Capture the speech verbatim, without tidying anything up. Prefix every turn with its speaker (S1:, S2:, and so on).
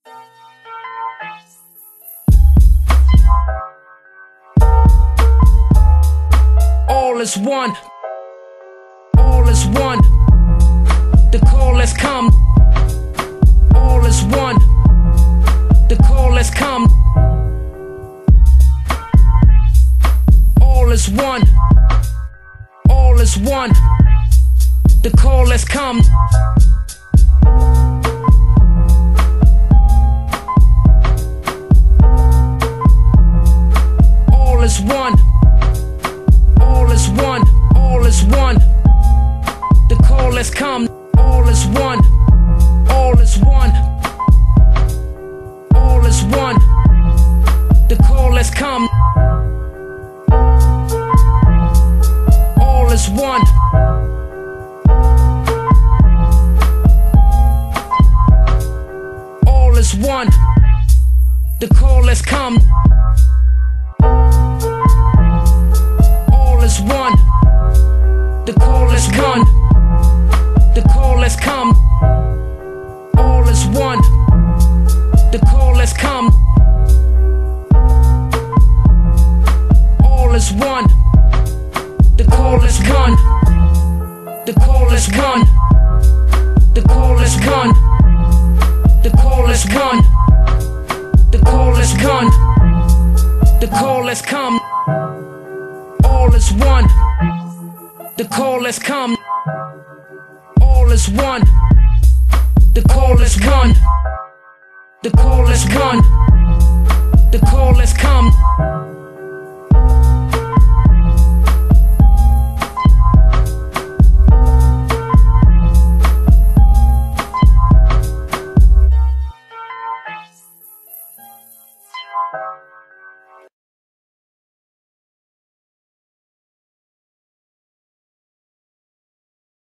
S1: All is one, all is one, the call has come. All is one, the call has come. All is one, all is one, the call has come. All is one, all is one, all is one, the call has come. All is one, all is one, all is one, the call has come. All is one, all is one, the call has come. All is one, the call is gone, the call has come. All is one, the call has come. All is one, the call is gone, the call is gone, the call is gone, the call is gone, the call is gone, the call has come. All is one, the call has come. All is one, the call is gone, the call is gone, the call has come.